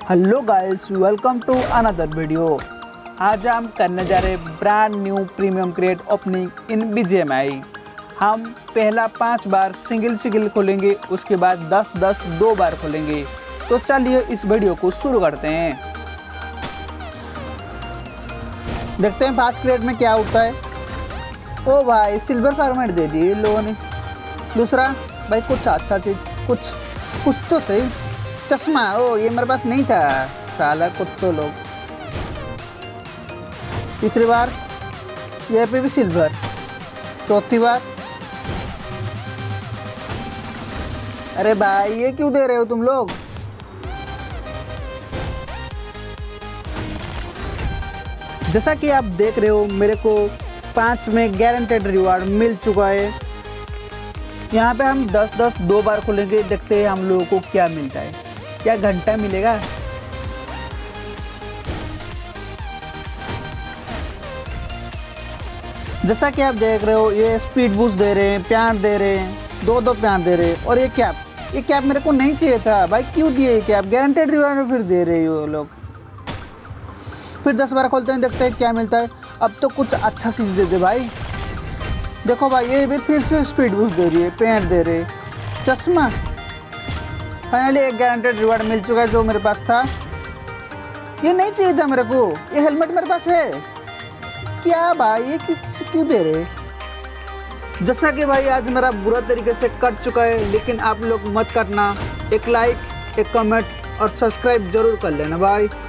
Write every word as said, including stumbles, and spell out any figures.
Hello guys, welcome to another video. आज हम करने जा रहे brand new premium crate opening in B G M I. हम पहला पाँच बार सिंगल सिंगल खोलेंगे, उसके बाद दस दस दो बार खोलेंगे। तो चलिए इस वीडियो को शुरू करते हैं। देखते हैं पाँच क्रेट में क्या होता है। ओ भाई, सिल्वर फॉर्मेट दे दिए लोगों ने। दूसरा भाई कुछ अच्छा चीज़, कुछ कुछ तो सही। चश्मा, ओ ये मेरे पास नहीं था, साला कुत्तों लोग। तीसरी बार ये पे भी सिल्वर। चौथी बार, अरे भाई ये क्यों दे रहे हो तुम लोग। जैसा कि आप देख रहे हो, मेरे को पाँच में गारंटेड रिवार्ड मिल चुका है। यहाँ पे हम दस दस दो बार खोलेंगे, देखते हैं हम लोगों को क्या मिलता है। क्या घंटा मिलेगा? जैसा कि आप देख रहे हो, ये स्पीड बूस्ट दे रहे हैं, प्यार दे रहे हैं, दो दो प्यार दे रहे हैं। और ये कैप ये कैप मेरे को नहीं चाहिए था भाई, क्यों दिए ये कैप? गारंटेड रिवार्ड में फिर दे रहे हो लोग। फिर दस बार खोलते हैं, देखते हैं क्या मिलता है। अब तो कुछ अच्छा चीज़ दे दे भाई। देखो भाई, ये भी फिर से स्पीड बूस्ट दे रही है, पेंट दे रहे, चश्मा। फाइनली एक गारंटेड रिवार्ड मिल चुका है जो मेरे पास था। ये नहीं चाहिए था मेरे को, ये हेलमेट मेरे पास है। क्या भाई ये क्यों दे रहे? जैसा कि भाई आज मेरा बुरा तरीके से कट चुका है, लेकिन आप लोग मत करना। एक लाइक, एक कमेंट और सब्सक्राइब जरूर कर लेना भाई।